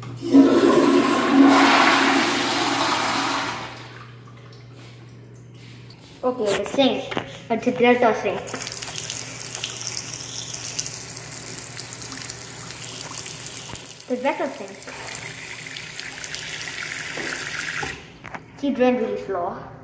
Okay, the sink. It's a delta sink. The vector sink. She drained really slow.